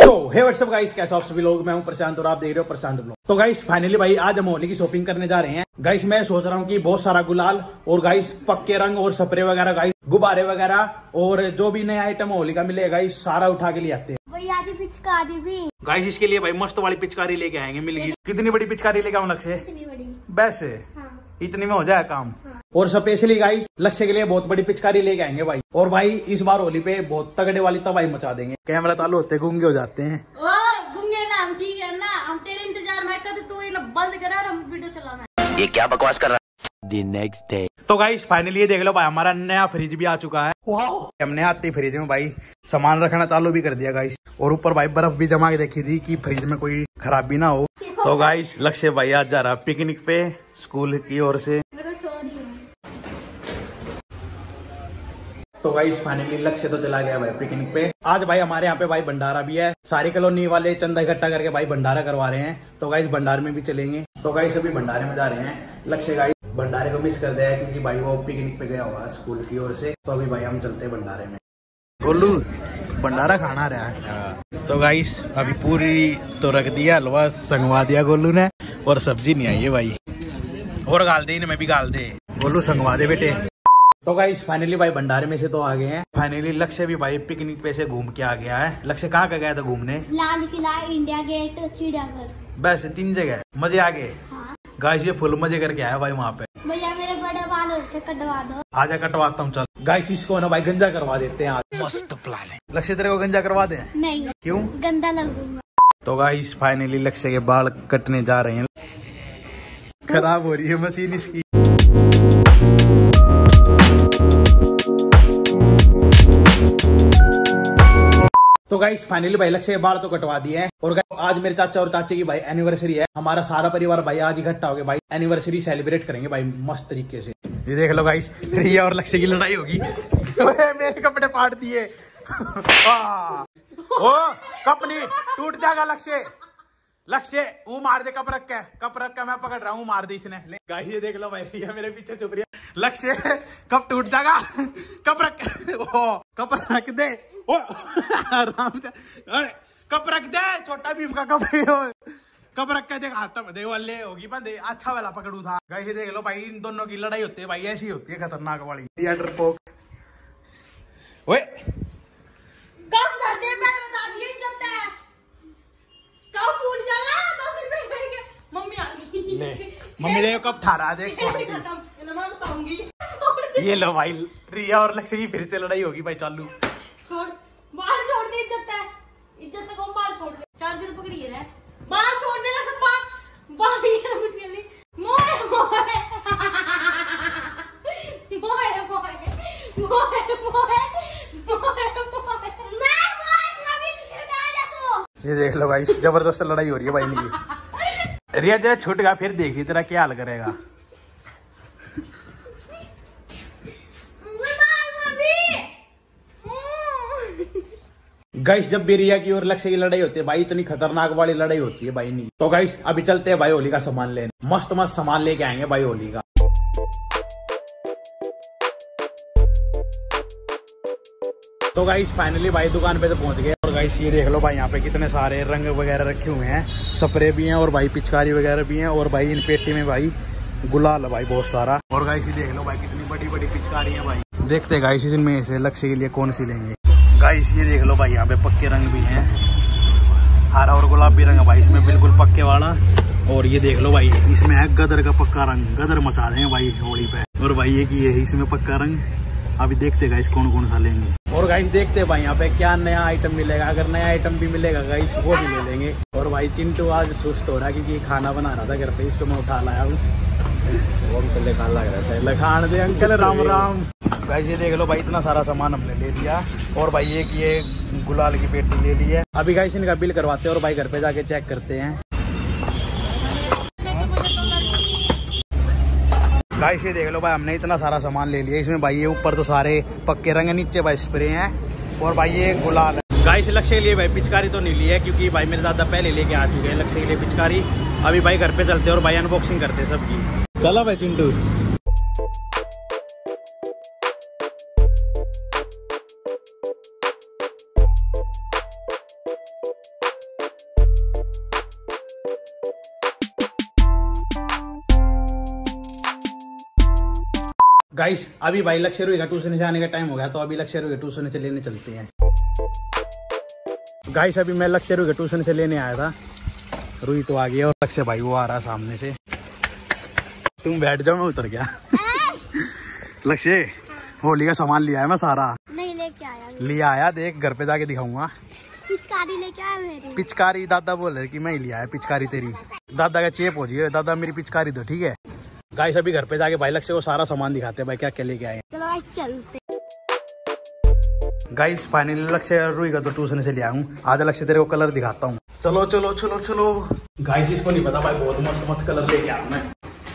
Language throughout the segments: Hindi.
तो हे व्हाट्सअप गाइस, कैसे आप सभी लोग। मैं हूं प्रशांत और आप देख रहे हो प्रशांत ब्लॉग। तो गाइस फाइनली भाई आज हम होली की शॉपिंग करने जा रहे हैं। गाइस मैं सोच रहा हूं कि बहुत सारा गुलाल और गाइस पक्के रंग और स्प्रे वगैरह, गाइस गुब्बारे वगैरह और जो भी नया आइटम होली का मिलेगा गाइस सारा उठा के ले आते हैं। आधी पिचकारी भी गाइस इसके लिए भाई मस्त वाली पिचकारी लेके आएंगे। मिलेगी कितनी बड़ी पिचकारी लेके आऊं लक्ष्य? इतनी बड़ी वैसे हाँ। इतनी में हो जाए काम। और स्पेशली गाइस लक्ष्य के लिए बहुत बड़ी पिचकारी लेके आएंगे भाई। और भाई इस बार होली पे बहुत तगड़े वाली तबाही मचा देंगे। कैमरा चालू होते गूंगे हो जाते हैं। गुंगे ना हम ठीक है ना, हम तेरे इंतजार में कर तू ये बंद करा और हम वीडियो चलाना। ये क्या बकवास कर रहा है? The next day. तो गाइस फाइनली ये देख लो भाई, हमारा नया फ्रिज भी आ चुका है। हमने आते फ्रिज में भाई सामान रखना चालू भी कर दिया गाइस। और ऊपर भाई बर्फ भी जमा के देखी थी कि फ्रिज में कोई खराबी ना हो। तो गाइस लक्ष्य भाई आज जा रहा है पिकनिक पे स्कूल की ओर से। तो गाइस फाइनली लक्ष्य तो चला गया भाई पिकनिक पे। आज भाई हमारे यहाँ पे भाई भंडारा भी है। सारी कॉलोनी वाले चंदा इकट्ठा करके भाई भंडारा करवा रहे हैं। तो गाइस भंडारे में भी चलेंगे। तो गाइस अभी भंडारे में जा रहे हैं। लक्ष्य गाइस भंडारे को मिस कर दिया है क्योंकि भाई वो पिकनिक पे गया होगा स्कूल की ओर से। तो अभी भाई हम चलते हैं भंडारे में। गोलू भंडारा खाना रहा है। तो गाइस अभी पूरी तो रख दिया, हलवा संगवा दिया गोलू ने और सब्जी नहीं आई है भाई। और गाल दे इनमें भी गाल दे। गोलू संगवा दे बेटे। तो गाइस फाइनली भाई भंडारे में से तो आ गए हैं। फाइनली लक्ष्य भी भाई पिकनिक पे से घूम के आ गया है। लक्ष्य कहाँ गया था घूमने? लाल किला, इंडिया गेट, चिड़ियाघर, बस 3 जगह मजे आ गए। हाँ। गाइस ये फुल मजे करके आया भाई वहाँ पे। भैया मेरे बड़े बाल होते कटवा दो। आजा कटवाता हूँ चल। गाइस इसको ना भाई गंजा करवा देते हैं आज। मस्त प्लान है। लक्ष्य तेरे को गंजा करवा दे? नहीं। क्यों? गंदा लगूंगा। तो गाइस फाइनली लक्ष्य के बाल कटने जा रहे हैं। खराब हो रही है मशीन इसकी। तो गाइस फाइनली भाई लक्ष्य के बाल तो कटवा दिए हैं। और आज मेरे चाचा और चाचे की भाई एनिवर्सरी है। हमारा सारा परिवार भाई आज इकट्ठा हो गया भाई एनिवर्सरी सेलिब्रेट करेंगे भाई मस्त तरीके से। ये देख लो गाइस रिया और लक्ष्य की लड़ाई होगी। मेरे कपड़े फाड़ दिए। ओ कप नहीं टूट जाएगा लक्ष्य। लक्ष्य वो मार दे, कप रख के मैं पकड़ रहा हूँ, मार दे इसने। गाइस ये देख लो भाई रिया मेरे पीछे चुप रही है। लक्ष्य कप टूट जाएगा। कप रख दे। ओ आराम से कप रख दे। छोटा भीम का कप कप रख के देख हाथ दे वाले होगी बंदे। अच्छा वाला पकड़ू था। गाइस ये देख लो भाई इन दोनों की लड़ाई होती है भाई, ऐसी होती है खतरनाक वाली। डरपोक ओए मम्मी देखो कब ठहरा दे। ये लो भाई रिया और लक्ष्य की फिर से लड़ाई होगी भाई। चालू बाल छोड़ दे। इज्जत को बाल छोड़ दे। 4 दिन पकड़ी है बाल छोड़ देगा सब। बाल ये मुश्किल नहीं। मोए मोए मोए मोए मोए मोए ये देख लो भाई जबरदस्त लड़ाई हो रही है भाई इनकी। रिया जरा छूट गया फिर देखी तेरा क्या हाल करेगा। गाइस जब भी रिया की और लक्ष्य की लड़ाई होती है भाई इतनी खतरनाक वाली लड़ाई होती है भाई नहीं। तो गाइस अभी चलते हैं भाई होली का सामान लेने। मस्त मस्त सामान लेके आएंगे भाई होली का। तो गाइस फाइनली भाई दुकान पे तो पहुंच गए। और गाइस ये देख लो भाई यहाँ पे कितने सारे रंग वगैरह रखे हुए हैं, स्प्रे भी हैं और भाई पिचकारी वगैरह भी हैं। और भाई इन पेटी में भाई गुलाल है भाई बहुत सारा। और गाइस ये देख लो भाई कितनी बड़ी बड़ी पिचकारी है भाई। देखते हैं गाइस इनमें से लक्ष्य के लिए कौन सी लेंगे। गाइस ये देख लो भाई यहाँ पे पक्के रंग भी हैं, हरा और गुलाबी रंग है भाई इसमें बिल्कुल पक्के वाला। और ये देख लो भाई इसमें है गदर का पक्का रंग। गदर मचा देंगे भाई होली पे। और भाई ये की है इसमें पक्का रंग। अभी देखते गाइस कौन कौन सा लेंगे। और गाइस देखते भाई यहाँ पे क्या नया आइटम मिलेगा। अगर नया आइटम भी मिलेगा गाइस वो भी ले लेंगे। और भाई चिंटू आज सुस्त हो रहा है क्योंकि खाना बना रहा था घर पे, इसको मैं उठा लाया हूँ। वो अंकल लखान लग रहा है। लखान दे अंकल राम राम। गाइस ये देख लो भाई इतना सारा सामान हमने ले लिया। और भाई ये गुलाल की पेटी ले ली है। अभी गाइस इनका बिल करवाते हैं और भाई घर पे जाके चेक करते हैं। गाइस ये देख लो भाई हमने इतना सारा सामान ले लिया। इसमें भाई ये ऊपर तो सारे पक्के रंग है, नीचे भाई स्प्रे हैं और भाई ये गुलाल है। गाइस लक्ष्य के लिए भाई पिचकारी तो नहीं ली है क्योंकि भाई मेरे दादा पहले लेके आ चुके हैं लक्ष्य के लिए पिचकारी। अभी भाई घर पे चलते और भाई अनबॉक्सिंग करते सबकी। चला भाई चिंटू। गाइस अभी भाई लक्ष्य रुई का ट्यूशन से आने का टाइम हो गया, तो अभी लक्ष्य रुई का ट्यूशन से लेने चलते हैं। गाइस अभी मैं लक्ष्य रुई का ट्यूशन से लेने आया था, रुई तो आ गया और लक्ष्य भाई वो आ रहा सामने से। तुम बैठ जाओ, मैं उतर गया। लक्ष्य होली का सामान लिया है मैं सारा। नहीं लेके आया। लिया आया, देख घर पे जाके दिखाऊंगा। पिचकारी लेके आया मेरी। पिचकारी दादा बोल रहे कि मैं ही लिया है पिचकारी तेरी। दादा का चेप हो जाए, दादा मेरी पिचकारी दो, ठीक है। गाइस अभी घर पे जाके भाई लक्ष्य को सारा सामान दिखाते हैं भाई क्या क्या लेके आए। चलो गाइस चलते। गाइस फाइनली लक्ष्य रुई का तो ट्यूशन से ले आया हूँ। आज लक्ष्य तेरे को कलर दिखाता हूँ। चलो चलो चलो चलो। गाइस इसको नहीं पता भाई बहुत मस्त मस्त कलर लेके आया मैं।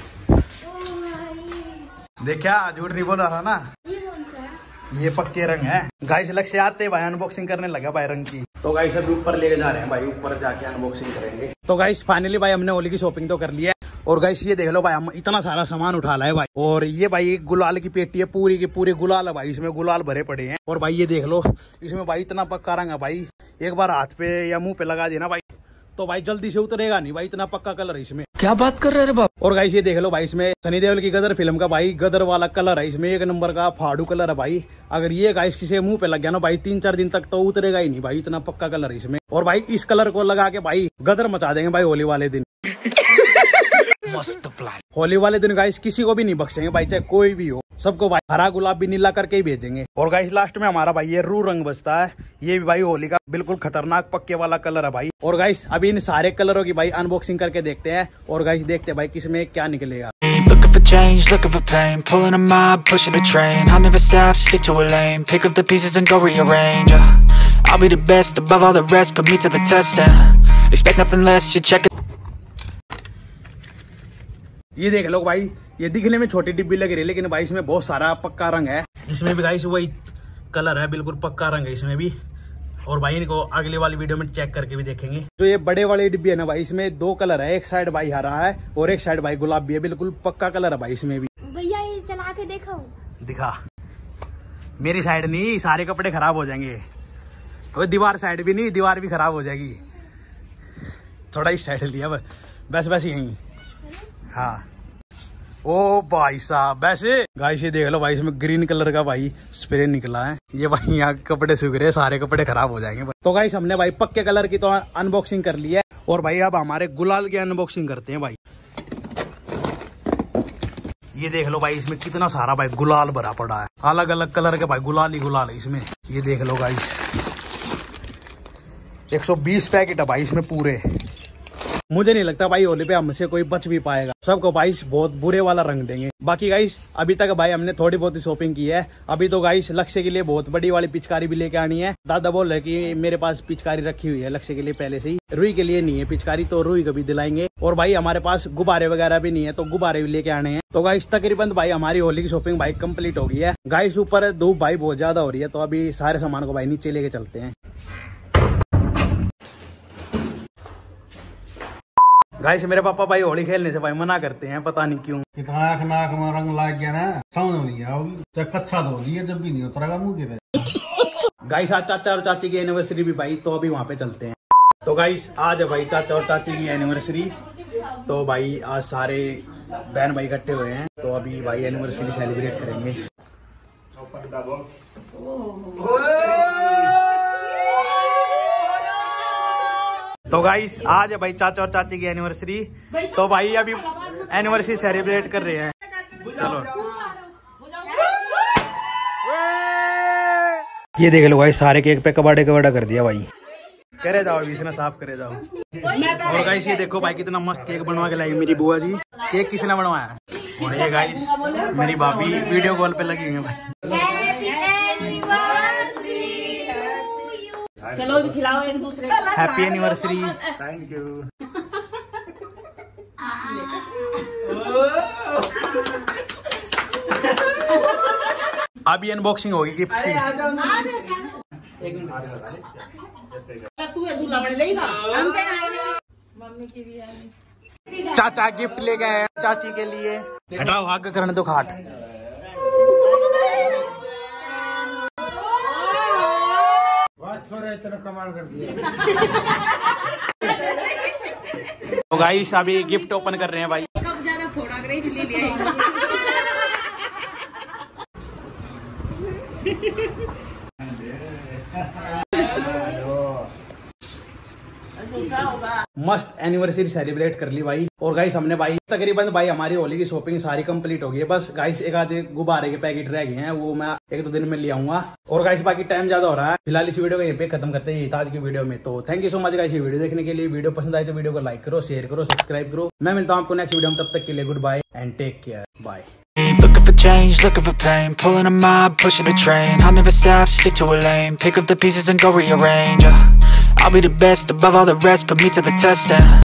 देखा झूठ नहीं बोल रहा ना, ये पक्के रंग है। गाइस लक्ष्य आते भाई अनबॉक्सिंग करने लगा भाई रंग की। तो गाइस अभी ऊपर लेके जा रहे हैं भाई, ऊपर जाके अनबॉक्सिंग करेंगे। तो गाइस फाइनली भाई हमने होली की शॉपिंग तो कर ली है। और गाइस ये देख लो भाई हम इतना सारा सामान उठा लाए भाई। और ये भाई एक गुलाल की पेटी है, पूरी की पूरी गुलाल है भाई, इसमें गुलाल भरे पड़े हैं। और भाई ये देख लो इसमें भाई इतना पक्का रंग है भाई, एक बार हाथ पे या मुंह पे लगा देना भाई तो भाई जल्दी से उतरेगा नहीं भाई, इतना पक्का कलर है इसमें। क्या बात कर रहे बाप। और गाइस ये देख लो भाई इसमें सनी देओल की गदर फिल्म का भाई गदर वाला कलर है इसमें, एक नंबर का फाड़ू कलर है भाई। अगर ये गाइस किसी मुंह पे लग गया ना भाई 3-4 दिन तक तो उतरेगा ही नहीं भाई, इतना पक्का कलर है इसमें। और भाई इस कलर को लगा के भाई गदर मचा देंगे भाई होली वाले दिन। मस्त प्लान। होली वाले दिन गाइस किसी को भी नहीं बख्शेंगे भाई, चाहे कोई भी हो, सबको भाई हरा गुलाब भी नीला करके ही भेजेंगे। और गाइस लास्ट में हमारा भाई ये रू रंग बचता है, ये भी भाई होली का बिल्कुल खतरनाक पक्के वाला कलर है भाई। और गाइस अभी इन सारे कलरों की भाई अनबॉक्सिंग करके देखते हैं और गाइस देखते हैं भाई किसमें क्या निकलेगा। Looking for change, looking for pain, pulling a mob, pushing a train. I'll never stop, stick to a lane, pick up the pieces and go rearrange. I'll be the best above all the rest, put me to the test and expect nothing less. You check it. ये देख लो भाई, ये दिखने में छोटी डिब्बी लग रही है लेकिन भाई इसमें बहुत सारा पक्का रंग है। इसमें भी गाइस वही कलर है, बिल्कुल पक्का रंग है इसमें भी। और भाई इनको अगली वाली वीडियो में चेक करके भी देखेंगे। जो ये बड़े वाली डिब्बी है ना भाई, इसमें 2 कलर है, एक साइड भाई हरा है और एक साइड भाई गुलाबी है, बिल्कुल पक्का कलर है भाई इसमें भी। भैया ये चला के देखो। दिखा, मेरी साइड नहीं, सारे कपड़े खराब हो जाएंगे। और दीवार साइड भी नहीं, दीवार भी खराब हो जाएगी। थोड़ा इस साइड लिया बस बस यहीं। हाँ ओ भाई साहब, वैसे गाइस ये देख लो भाई इसमें ग्रीन कलर का भाई स्प्रे निकला है। ये भाई यहाँ कपड़े सूख रहे हैं, सारे कपड़े खराब हो जाएंगे। तो गाइस हमने भाई पक्के कलर की तो अनबॉक्सिंग कर ली है और भाई अब हमारे गुलाल की अनबॉक्सिंग करते हैं भाई। ये देख लो भाई इसमें कितना सारा भाई गुलाल भरा पड़ा है, अलग अलग कलर के भाई गुलाल ही गुलाल है इसमें। ये देख लो गाइस 120 पैकेट है भाई इसमें पूरे। मुझे नहीं लगता भाई होली पे हमसे कोई बच भी पाएगा, सबको भाई बहुत बुरे वाला रंग देंगे। बाकी गाइस अभी तक भाई हमने थोड़ी बहुत ही शॉपिंग की है। अभी तो गाइस लक्ष्य के लिए बहुत बड़ी वाली पिचकारी भी लेके आनी है। दादा बोल रहे कि मेरे पास पिचकारी रखी हुई है लक्ष्य के लिए पहले से ही, रुई के लिए नहीं है पिचकारी, तो रुई को भी दिलाएंगे। और भाई हमारे पास गुब्बारे वगैरह भी नहीं है, तो गुब्बारे भी लेके आने हैं। तो गाइस तकरीबन भाई हमारी होली की शॉपिंग भाई कंप्लीट हो गई है। गाइस ऊपर धूप भाई बहुत ज्यादा हो रही है, तो अभी सारे सामान को भाई नीचे लेके चलते हैं। गाइस मेरे पापा भाई होली खेलने से भाई मना करते हैं, पता नहीं क्यों। कितना आँख नाक में रंग लग गया ना, समझ नहीं आओगी। चाहे कच्चा धो दिए जब भी नहीं उतरेगा मुंह के। गाइस आज चाचा और चाची की एनिवर्सरी भी भाई, तो अभी वहाँ पे चलते हैं। तो गाइस आज है भाई चाचा और चाची की एनिवर्सरी, तो भाई आज सारे बहन भाई इकट्ठे हुए हैं, तो अभी भाई एनिवर्सरी सेलिब्रेट करेंगे। तो गाइस आज है भाई चाचा और चाची की एनिवर्सरी, तो भाई अभी एनिवर्सरी सेलिब्रेट कर रहे हैं। चलो ये देख लो भाई सारे केक पे कबाड़े कबाड़ा कर दिया भाई। करे जाओ बीच में साफ करे जाओ। और गाइस ये देखो भाई कितना मस्त केक बनवा के लाई मेरी बुआ जी। केक किसने बनवाया? और ये गाइस मेरी भाभी वीडियो कॉल पे लगी हुई है भाई। चलो भी खिलाओ एक दूसरे को। Happy anniversary. Thank you. अभी अनबॉक्सिंग होगी गिफ्ट की। तू है दूल्हा बन लेगा, हम पे आएंगे। मम्मी की भी आई। चाचा गिफ्ट ले गए चाची के लिए। हटाओ आगे करने दो खाट। कमाल कर दिया। तो गाइस अभी गिफ्ट ओपन कर रहे हैं भाई। कब ज्यादा फोड़ा करे इसलिए ले आई। मस्त एनिवर्सरी सेलिब्रेट कर ली भाई। और गाइस हमने भाई तकरीबन भाई हमारी होली की शॉपिंग सारी कंप्लीट हो गई है। बस गाइस एक आधे गुब्बारे के पैकेट रह गए हैं, वो मैं 1-2 दिन में ले आऊंगा। और गाइस बाकी टाइम ज्यादा हो रहा है, फिलहाल इस वीडियो को यहीं पे खत्म करते हैं आज की वीडियो में। तो thank you so much guys ये वीडियो देखने के लिए। वीडियो पसंद आए तो वीडियो को लाइक करो, शेयर करो, सब्सक्राइब करो। मैं मिलता हूँ आपको नेक्स्ट वीडियो में, तब तक के लिए goodbye and take care, bye. Looking for change, looking for pain, pulling a mob, pushing a train. I'll never stop, stick to a lane, pick up the pieces and go rearrange. I'll be the best above all the rest, put me to the test and